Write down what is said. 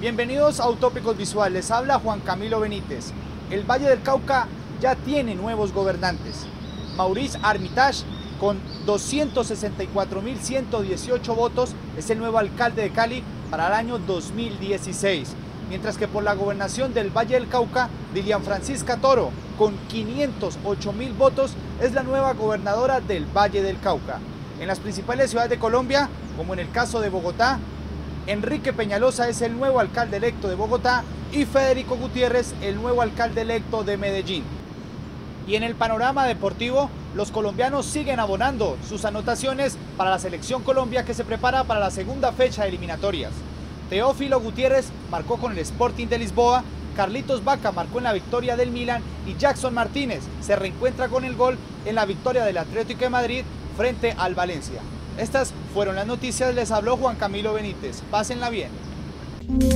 Bienvenidos a Utópicos Visuales, les habla Juan Camilo Benítez. El Valle del Cauca ya tiene nuevos gobernantes. Maurice Armitage, con 264.118 votos, es el nuevo alcalde de Cali para el año 2016. Mientras que por la gobernación del Valle del Cauca, Dilian Francisca Toro, con 508.000 votos, es la nueva gobernadora del Valle del Cauca. En las principales ciudades de Colombia, como en el caso de Bogotá, Enrique Peñalosa es el nuevo alcalde electo de Bogotá y Federico Gutiérrez el nuevo alcalde electo de Medellín. Y en el panorama deportivo, los colombianos siguen abonando sus anotaciones para la Selección Colombia que se prepara para la segunda fecha de eliminatorias. Teófilo Gutiérrez marcó con el Sporting de Lisboa, Carlitos Vaca marcó en la victoria del Milan y Jackson Martínez se reencuentra con el gol en la victoria del Atlético de Madrid frente al Valencia. Estas fueron las noticias, les habló Juan Camilo Benítez. Pásenla bien.